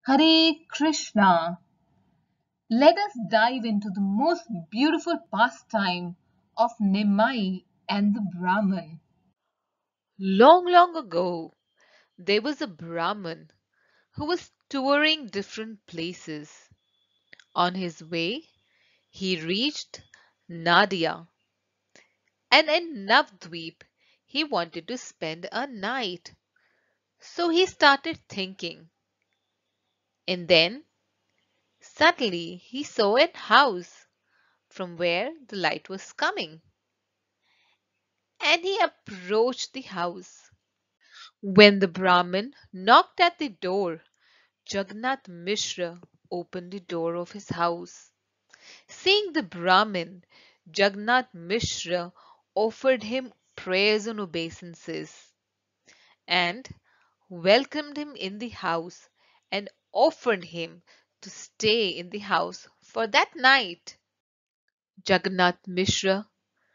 Hare Krishna. Let us dive into the most beautiful pastime of Nimai and the Brahman. Long, long ago, there was a Brahmin who was touring different places. On his way, he reached Nadia, and in Navdweep, he wanted to spend a night. So he started thinking, and then suddenly he saw a house from where the light was coming, and he approached the house. When the Brahmin knocked at the door, Jagannath Mishra opened the door of his house. Seeing the Brahmin, Jagannath Mishra offered him prayers and obeisances and welcomed him in the house and offered him to stay in the house for that night. Jagannath Mishra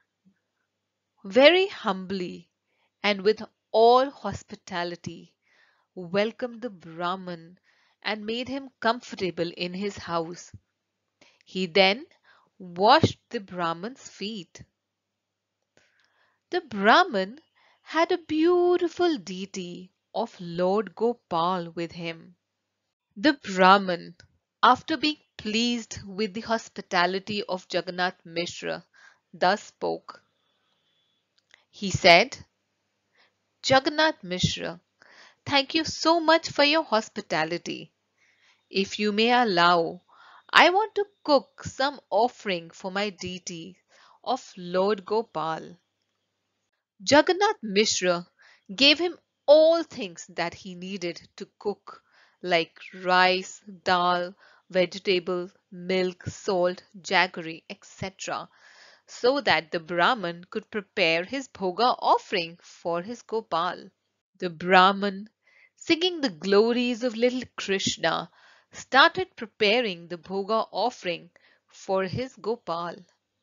very humbly and with all hospitality welcomed the Brahmin and made him comfortable in his house. He then washed the Brahman's feet. The Brahman had a beautiful deity of Lord Gopal with him. The Brahman, after being pleased with the hospitality of Jagannath Mishra, thus spoke. He said, Jagannath Mishra, thank you so much for your hospitality. If you may allow, I want to cook some offering for my deity of Lord Gopal. Jagannath Mishra gave him all things that he needed to cook, like rice, dal, vegetable, milk, salt, jaggery, etc., so that the Brahman could prepare his bhoga offering for his Gopal. The Brahman, singing the glories of little Krishna, started preparing the bhoga offering for his Gopal.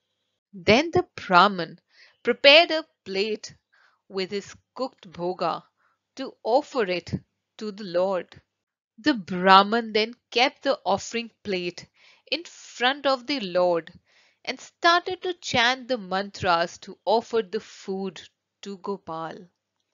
Then the Brahman prepared a plate with his cooked bhoga to offer it to the Lord. The Brahman then kept the offering plate in front of the Lord and started to chant the mantras to offer the food to Gopal.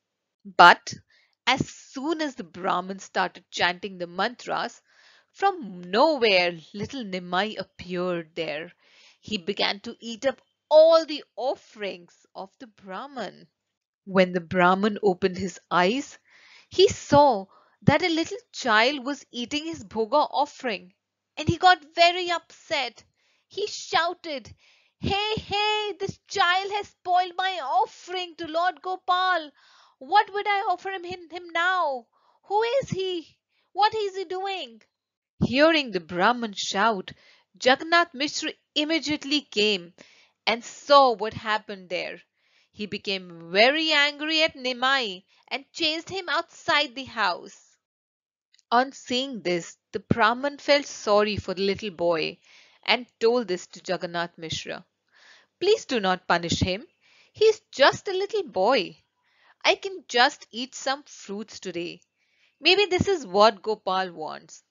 But as soon as the Brahmin started chanting the mantras, from nowhere little Nimai appeared there. He began to eat up all the offerings of the Brahman. When the Brahman opened his eyes, he saw that a little child was eating his bhoga offering, and he got very upset. He shouted, Hey, hey, this child has spoiled my offering to Lord Gopal. What would I offer him now? Who is he? What is he doing? Hearing the Brahman shout, Jagannath Mishra immediately came and saw what happened there. He became very angry at Nimai and chased him outside the house. On seeing this, the Brahman felt sorry for the little boy and told this to Jagannath Mishra. Please do not punish him. He is just a little boy. I can just eat some fruits today. Maybe this is what Gopal wants.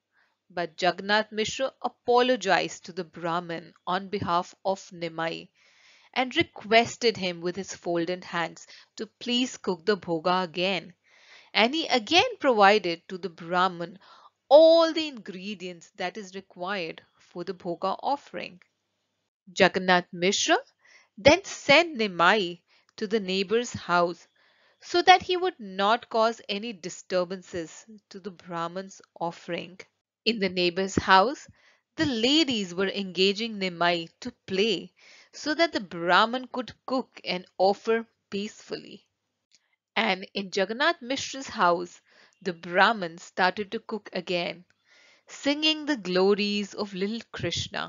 But Jagannath Mishra apologized to the Brahmin on behalf of Nimai and requested him with his folded hands to please cook the bhoga again. And he again provided to the Brahmin all the ingredients that is required for the bhoga offering. Jagannath Mishra then sent Nimai to the neighbor's house so that he would not cause any disturbances to the Brahman's offering. In the neighbor's house, the ladies were engaging Nimai to play so that the Brahman could cook and offer peacefully. And in Jagannath Mishra's house, the Brahman started to cook again, singing the glories of little Krishna.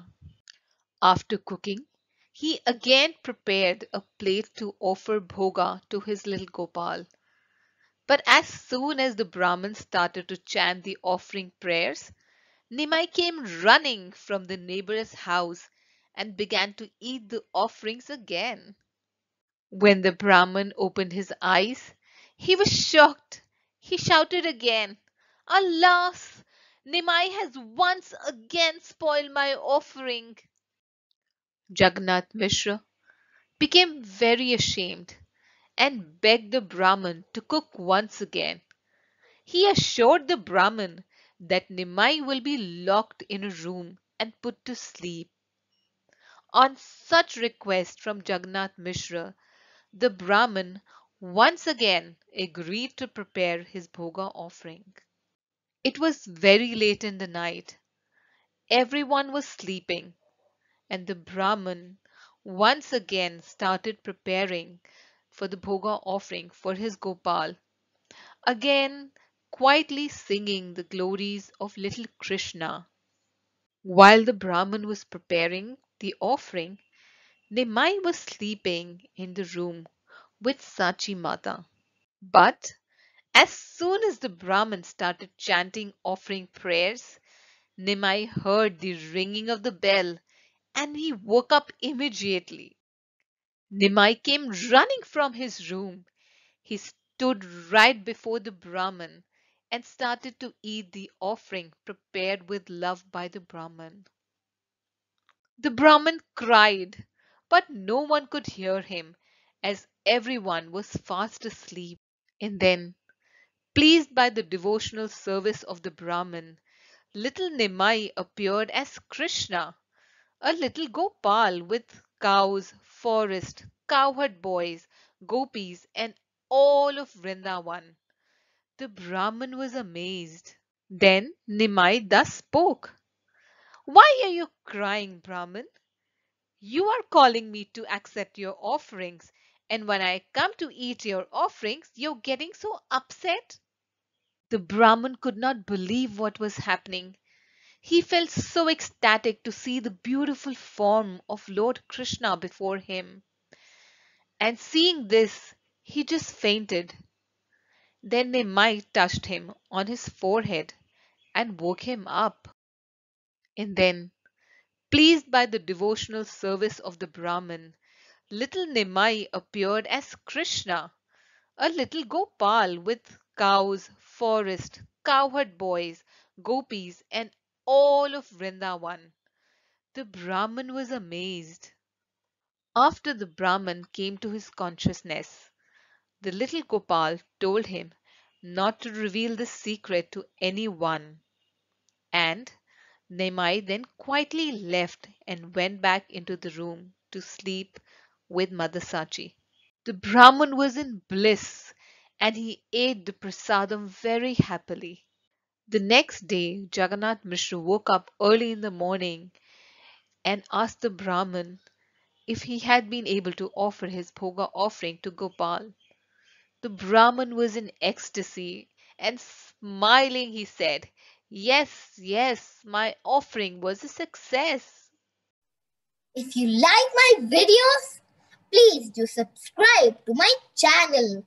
After cooking, he again prepared a plate to offer bhoga to his little Gopal. But as soon as the Brahmin started to chant the offering prayers, Nimai came running from the neighbor's house and began to eat the offerings again. When the Brahman opened his eyes, he was shocked. He shouted again, Alas! Nimai has once again spoiled my offering. Jagannath Mishra became very ashamed and begged the Brahmin to cook once again. He assured the Brahmin that Nimai will be locked in a room and put to sleep. On such request from Jagannath Mishra, the Brahmin once again agreed to prepare his bhoga offering. It was very late in the night. Everyone was sleeping, and the Brahmin once again started preparing for the bhoga offering for his Gopal, again quietly singing the glories of little Krishna. While the Brahmin was preparing the offering, Nimai was sleeping in the room with Sachi Mata. But as soon as the Brahmin started chanting offering prayers, Nimai heard the ringing of the bell and he woke up immediately. Nimai came running from his room. He stood right before the Brahmin and started to eat the offering prepared with love by the Brahmin. The Brahmin cried, but no one could hear him as everyone was fast asleep. And then, pleased by the devotional service of the Brahmin, little Nimai appeared as Krishna, a little Gopal with cows, forest, cowherd boys, gopis, and all of Vrindavan. The Brahmin was amazed. Then Nimai thus spoke. Why are you crying, Brahmin? You are calling me to accept your offerings, and when I come to eat your offerings, you're getting so upset. The Brahmin could not believe what was happening. He felt so ecstatic to see the beautiful form of Lord Krishna before him. And seeing this, he just fainted. Then Nimai touched him on his forehead and woke him up. And then, pleased by the devotional service of the Brahmin, little Nimai appeared as Krishna, a little Gopal with cows, forest, cowherd boys, gopis, and all of Vrindavan. The Brahmin was amazed. After the Brahmin came to his consciousness, the little Gopal told him not to reveal the secret to anyone, and Nimai then quietly left and went back into the room to sleep with Mother Sachi. The Brahmin was in bliss and he ate the prasadam very happily. The next day, Jagannath Mishra woke up early in the morning and asked the Brahmin if he had been able to offer his bhoga offering to Gopal. The Brahmin was in ecstasy and smiling he said, Yes, yes, my offering was a success. If you like my videos, please do subscribe to my channel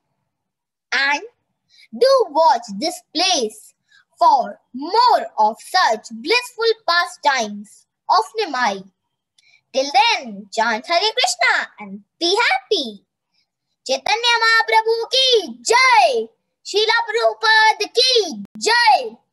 and do watch this place for more of such blissful pastimes of Nimai. Till then, chant Hare Krishna and be happy. Chaitanya Mahaprabhu ki Jai! Srila Prabhupada ki Jai!